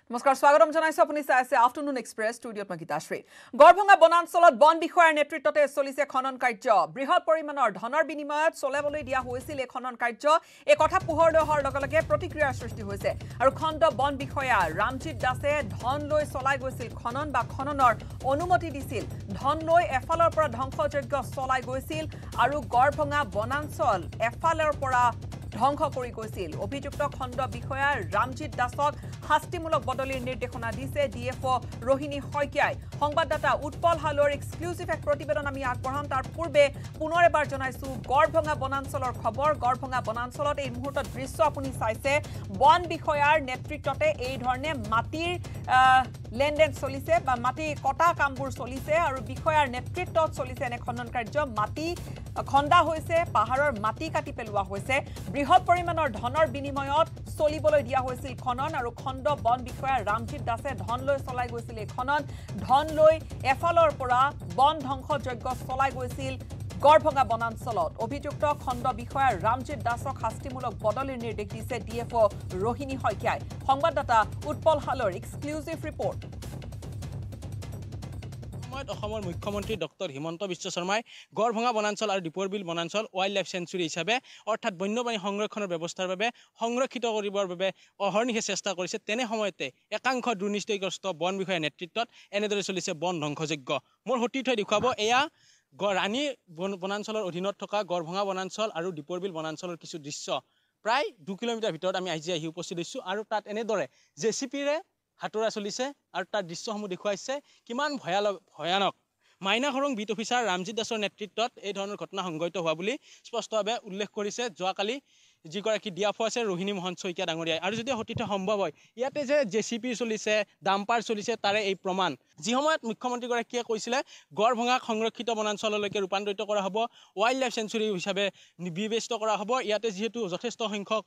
নমস্কাৰ স্বাগতম জনাইছো আপুনি চাই আছে আফটাৰনুন এক্সপ্ৰেছ ষ্টুডিঅ'ত মই গীতাশ্ৰী গড়ভঙা বনাঞ্চলত বন বিষয়াৰ নেতৃত্বতে চলিছে খনন কাৰ্য বৃহৎ পৰিমাণৰ ধনৰ বিনিময়ত চলাবলৈ দিয়া হৈছিল এই খনন কাৰ্য এই কথা পোহৰলৈ অহাৰ লগে লগে প্ৰতিক্ৰিয়াৰ সৃষ্টি হৈছে আৰু খণ্ড বন বিষয়া ৰামজিত দাসে ধন লৈ চলাই গৈছিল খনন বা খননৰ অনুমতি দিছিল ধন লৈ এফালৰ পৰা ধ্বংসযজ্ঞ চলাই গৈছিল আৰু গড়ভঙা বনাঞ্চল এফালৰ পৰা ধ্বংস কৰি গৈছিল অভিযুক্ত খণ্ড বিষয়া ৰামজিত দাসক শাস্তিমূলক বদলিৰ নিৰ্দেশনা দিছে ডিএফও ৰোহিণী শইকীয়াই সংবাদদাতা উৎপল হালৰ এক্সক্লুসিভ এক প্ৰতিবেদন আমি আগবঢ়াম তাৰ পূৰ্বে পুনৰ এবাৰ জনাইছো গড়ভঙা বনাঞ্চলৰ খবৰ গড়ভঙা বনাঞ্চলত এই মুহূৰ্তত দৃশ্য আপুনি চাইছে বন বিষয়াৰ নেতৃত্বতে এই ধৰণে মাটিৰ লেনদেন চলিছে বা মাটি কটা কামবোৰ চলিছে আৰু বিষয়াৰ নেতৃত্বত চলিছে এনে খনন কাৰ্য মাটি খন্দা হৈছে পাহাৰৰ মাটি কাটি পেলোৱা হৈছে বৃহৎ পৰিমাণৰ ধনৰ বিনিময়ত চলিবলৈ দিয়া হৈছিল খনন আৰু খণ্ড বন বিষয়া ৰামজিত দাসে ধন লৈ চলাই গৈছিল এই খনন ধন লৈ এফালৰ পৰা বন ধ্বংসযজ্ঞ চলাই গৈছিল গড়ভঙা বনাঞ্চলত অভিযুক্ত খণ্ড বিষয়া ৰামজিত দাসক শাস্তিমূলক বদলিৰ নিৰ্দেশ দিছে ডিএফও ৰোহিণী শইকীয়াই সংবাদদাতা উৎপল হালৰ এক্সক্লুসিভ ৰিপৰ্ট অসমৰ মুখ্যমন্ত্ৰী ডক্টৰ হিমন্ত বিশ্ব শৰ্মাই গড়ভঙা বনাঞ্চল আৰু দীপৰ বিল বনাঞ্চল ৱাইল্ড লাইফ চেঞ্চুৰী হিচাপে অৰ্থাৎ বন্যপ্ৰাণী সংৰক্ষণৰ ব্যৱস্থাৰ বাবে সংৰক্ষিত কৰিবৰ বাবে অহৰ্নিশে চেষ্টা কৰিছে তেনে সময়তে একাংশ দুৰ্নীতিগ্ৰস্ত বন বিষয়াৰ নেতৃত্বত এনেদৰে চলিছে বন ধ্বংসযজ্ঞ মোৰ সতীৰ্থই দেখুৱাব এয়া ৰাণী বনাঞ্চলৰ অধীনত থকা গড়ভঙা বনাঞ্চল আৰু দীপৰ বিল বনাঞ্চলৰ কিছু দৃশ্য প্ৰায় 2 কিলোমিটাৰ ভিতৰত আমি আজি উপস্থিত হৈছোঁ আৰু তাত এনেদৰে জেচিপিৰে হাতোৰা চলিছে আৰু তাৰ দৃশ্যসমূহ দেখুৱাইছে কিমান ভয়ানক মাইনা খৰং বিট অফিচাৰ ৰামজিত দাসৰ নেতৃত্বত এই ধৰণৰ ঘটনা সংঘটিত হোৱা বুলি স্পষ্টভাৱে উল্লেখ কৰিছে যোৱাকালি যিগৰাকী ডিএফও আছে ৰোহিণী মোহন শইকীয়া ডাঙৰীয়াই আৰু যদি সতীৰ্থ সম্ভৱ হয় ইয়াতে যে জেচিপি চলিছে ডাম্পাৰ চলিছে তাৰে এই প্ৰমাণ যি সময়ত মুখ্যমন্ত্ৰীগৰাকীয়ে কৈছিলে গড়ভঙা সংৰক্ষিত বনাঞ্চললৈকে ৰূপান্তৰিত কৰা হ'ব ৱাইল্ড লাইফ চেঞ্চুৰী হিচাপে বিবেচিত কৰা হ'ব ইয়াতে যিহেতু যথেষ্ট সংখ্যক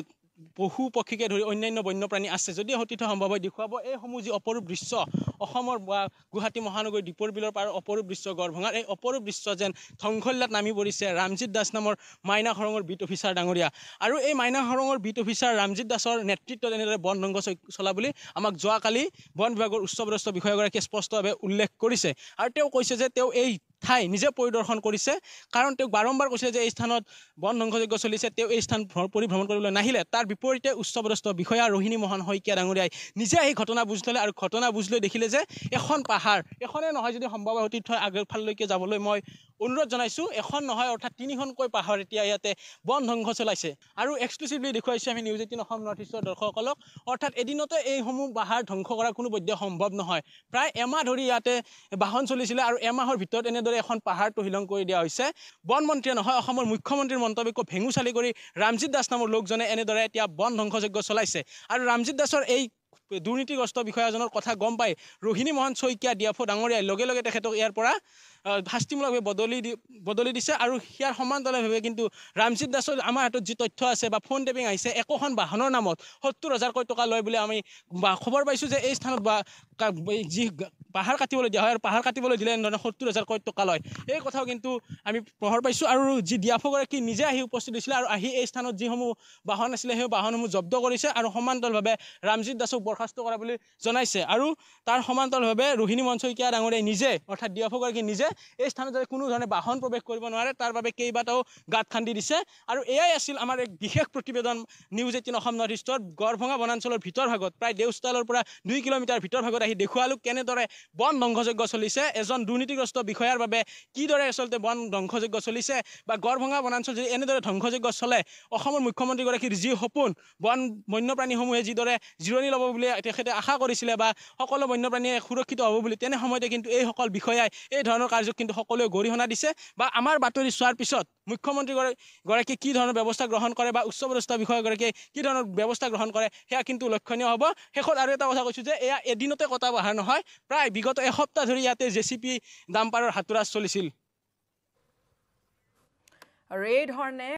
পশু পক্ষীকে ধৰি অন্যান্য বন্যপ্ৰাণী আছে যদি সতীৰ্থ সম্ভৱ হয় দেখুৱাব এইসমূহ যি অপৰূপ দৃশ্য অসমৰ বা গুৱাহাটী মহানগৰী দীপৰ বিলৰ পাৰ অপৰূপ দৃশ্য গড়ভঙাৰ এই অপৰূপ দৃশ্য যেন ধ্বংসলীলাত নামি পৰিছে ৰামজিত দাস নামৰ মাইনা খৰঙৰ বিট অফিচাৰ ডাঙৰীয়া আৰু এই মাইনা খৰঙৰ বিট অফিচাৰ ৰামজিত দাসৰ নেতৃত্বত এনেদৰে বন ধ্বংস চলা বুলি আমাক যোৱাকালি বন বিভাগৰ উচ্চপদস্থ বিষয়াগৰাকীয়ে স্পষ্টভাৱে উল্লেখ কৰিছে আৰু তেওঁ কৈছে যে তেওঁ এই ঠাই নিজে পৰিদৰ্শন কৰিছে কাৰণ তেওঁ বাৰম্বাৰ কৈছে যে এই স্থানত বন ধ্বংসযজ্ঞ চলিছে তেওঁ এই স্থান পৰিভ্ৰমণ কৰিবলৈ নাহিলে তাৰ বিপৰীতে উচ্চপদস্থ বিষয়া ৰোহিণী মোহন শইকীয়া ডাঙৰীয়াই নিজে এই ঘটনা বুজ ল'লে আৰু ঘটনা বুজ লৈ দেখিলে যে এখন পাহাৰ এখনে নহয় যদি সম্ভৱ হয় অতীত আগৰফাললৈকে যাবলৈ মই অনুৰোধ জনাইছোঁ এখন নহয় অৰ্থাৎ 3খনকৈ পাহাৰ এতিয়া ইয়াতে বন ধ্বংস চলাইছে আৰু এক্সক্লুচিভলি দেখুৱাইছোঁ আমি নিউজ 18 অসম নৰ্থ ইষ্টৰ দৰ্শকসকলক অৰ্থাৎ এদিনতে এইসমূহ পাহাৰ ধ্বংস কৰা কোনো পধ্যে সম্ভৱ নহয় প্ৰায় এমাহ ধৰি ইয়াতে বাহন চলিছিলে আৰু এমাহৰ ভিতৰত এনেদৰে এখন পাহাৰ তহিলং কৰি দিয়া হৈছে বন মন্ত্ৰীয়ে নহয় অসমৰ মুখ্যমন্ত্ৰীৰ মন্তব্যক ভেঙুচালি কৰি ৰামজিত দাস নামৰ লোকজনে এনেদৰে এতিয়া বন ধ্বংসযজ্ঞ চলাইছে আৰু ৰামজিত দাসৰ এই দুৰ্নীতিগ্ৰস্ত বিষয়াজনৰ কথা গম পাই ৰোহিণী মোহন শইকীয়া ডিএফও ডাঙৰীয়াই লগে লগে তেখেতক ইয়াৰ পৰা শাস্তিমূলকভাৱে বদলি দিছে আৰু ইয়াৰ সমান্তৰালভাৱে কিন্তু ৰামজিত দাসৰ আমাৰ হাতত যি তথ্য আছে বা ফোন টেপিং আহিছে একোখন বাহনৰ নামত 70,000 টকা লয় বুলি আমি খবৰ পাইছোঁ যে এই স্থানত বা যি পাহাৰ কাটিবলৈ দিয়া হয় আৰু পাহাৰ কাটিবলৈ দিলে এনেধৰণে 70,000 টকা লয় এই কথাও কিন্তু আমি প্ৰহৰ পাইছোঁ আৰু যি ডিএফওগৰাকী নিজে আহি উপস্থিত হৈছিলে আৰু আহি এই স্থানত যিসমূহ বাহন আছিলে সেই বাহনসমূহ জব্দ কৰিছে আৰু সমান্তৰালভাৱে ৰামজিত দাসক বৰখাস্ত কৰা বুলি জনাইছে আৰু তাৰ সমান্তৰালভাৱে ৰোহিণী মোহন শইকীয়া ডাঙৰীয়াই নিজে অৰ্থাৎ ডিএফওগৰাকী নিজে এই স্থানত যাতে কোনো ধৰণে বাহন প্ৰৱেশ কৰিব নোৱাৰে তাৰ বাবে কেইবাটাও গাঁত খান্দি দিছে আৰু এয়াই আছিল আমাৰ এক বিশেষ প্ৰতিবেদন নিউজ 18 অসম নৰ্থ ইষ্টৰ গড়ভঙা বনাঞ্চলৰ ভিতৰ ভাগত প্ৰায় দেউষ্টালৰ পৰা 2 কিলোমিটাৰ ভিতৰ ভাগত আহি দেখুৱালোঁ কেনেদৰে বন ধ্বংসযজ্ঞ চলিছে এজন দুৰ্নীতিগ্ৰস্ত বিষয়াৰ বাবে কিদৰে আচলতে বন ধ্বংসযজ্ঞ চলিছে বা গড়ভঙা বনাঞ্চল যদি এনেদৰে ধ্বংসযজ্ঞ চলে অসমৰ মুখ্যমন্ত্ৰীগৰাকীৰ যি সপোন বন্যপ্ৰাণীসমূহে যিদৰে জিৰণি ল'ব বুলি তেখেতে আশা কৰিছিলে বা সকলো বন্যপ্ৰাণীয়ে সুৰক্ষিত হ'ব বুলি তেনে সময়তে কিন্তু এইসকল বিষয়াই এই ধৰণৰ কাৰ্যক কিন্তু সকলোৱে গৰিহণা দিছে বা আমাৰ বাতৰি চোৱাৰ পিছত মুখ্যমন্ত্ৰীগৰাকীয়ে কি ধৰণৰ ব্যৱস্থা গ্ৰহণ কৰে বা উচ্চপদস্থ বিষয়াগৰাকীয়ে কি ধৰণৰ ব্যৱস্থা গ্ৰহণ কৰে সেয়া কিন্তু লক্ষণীয় হ'ব শেষত আৰু এটা কথা কৈছোঁ যে এয়া এদিনতে কটা পাহাৰ নহয় প্ৰায় বিগত এসপ্তাহ ধৰি ইয়াতে জেচিপি ডাম্পাৰৰ হাতোৰা চলিছিল আৰু এই ধৰণে